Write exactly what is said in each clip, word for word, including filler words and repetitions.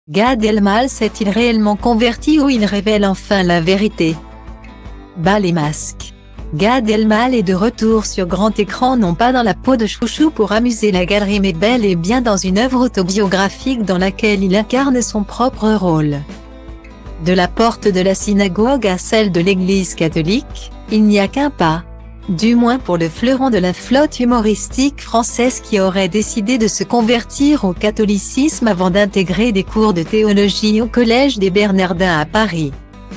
Gad Elmaleh s'est-il réellement converti ou il révèle enfin la vérité? Bas les masques. Gad Elmaleh est de retour sur grand écran, non pas dans la peau de chouchou pour amuser la galerie, mais bel et bien dans une œuvre autobiographique dans laquelle il incarne son propre rôle. De la porte de la synagogue à celle de l'église catholique, il n'y a qu'un pas. Du moins pour le fleuron de la flotte humoristique française qui aurait décidé de se convertir au catholicisme avant d'intégrer des cours de théologie au collège des Bernardins à Paris.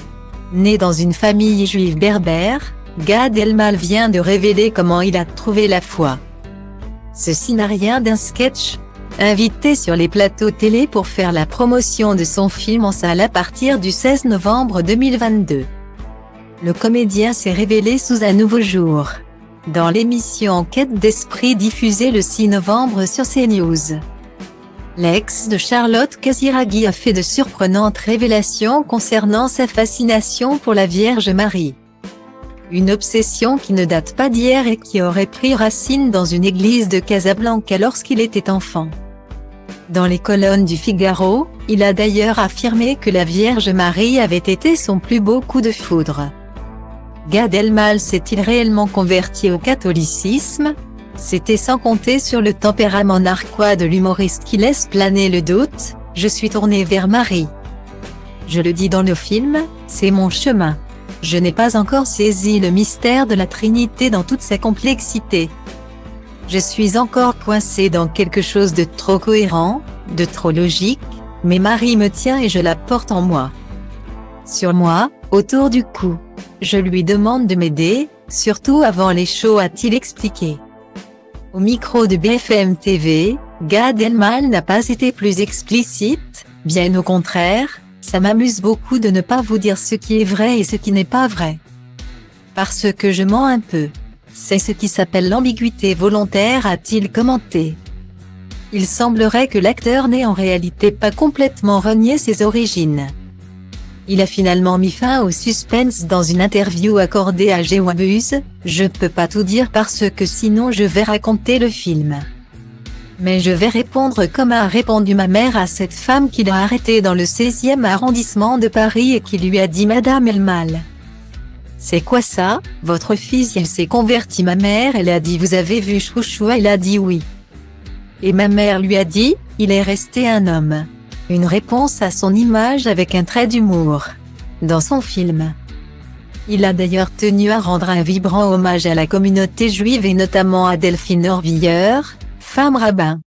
Né dans une famille juive berbère, Gad Elmaleh vient de révéler comment il a trouvé la foi. Ceci n'a rien d'un sketch. Invité sur les plateaux télé pour faire la promotion de son film en salle à partir du seize novembre deux mille vingt-deux. Le comédien s'est révélé sous un nouveau jour. Dans l'émission Enquête d'esprit diffusée le six novembre sur CNews. L'ex de Charlotte Casiraghi a fait de surprenantes révélations concernant sa fascination pour la Vierge Marie. Une obsession qui ne date pas d'hier et qui aurait pris racine dans une église de Casablanca lorsqu'il était enfant. Dans les colonnes du Figaro, il a d'ailleurs affirmé que la Vierge Marie avait été son plus beau coup de foudre. Gad Elmaleh s'est-il réellement converti au catholicisme? C'était sans compter sur le tempérament narquois de l'humoriste qui laisse planer le doute. Je suis tourné vers Marie. Je le dis dans le film, c'est mon chemin. Je n'ai pas encore saisi le mystère de la Trinité dans toute sa complexité. Je suis encore coincé dans quelque chose de trop cohérent, de trop logique, mais Marie me tient et je la porte en moi. Sur moi, autour du cou. Je lui demande de m'aider, surtout avant les shows, a-t-il expliqué. Au micro de B F M T V, Gad Elmaleh n'a pas été plus explicite, bien au contraire, ça m'amuse beaucoup de ne pas vous dire ce qui est vrai et ce qui n'est pas vrai. Parce que je mens un peu. C'est ce qui s'appelle l'ambiguïté volontaire, a-t-il commenté. Il semblerait que l'acteur n'ait en réalité pas complètement renié ses origines. Il a finalement mis fin au suspense dans une interview accordée à Géwabuz. Je peux pas tout dire parce que sinon je vais raconter le film. Mais je vais répondre comme a répondu ma mère à cette femme qui l'a arrêtée dans le seizième arrondissement de Paris et qui lui a dit: Madame Elmaleh, c'est quoi ça, votre fils il s'est converti? Ma mère elle a dit: vous avez vu chouchou? Elle a dit oui. Et ma mère lui a dit: il est resté un homme. Une réponse à son image avec un trait d'humour. Dans son film. Il a d'ailleurs tenu à rendre un vibrant hommage à la communauté juive et notamment à Delphine Orvilleur, femme rabbin.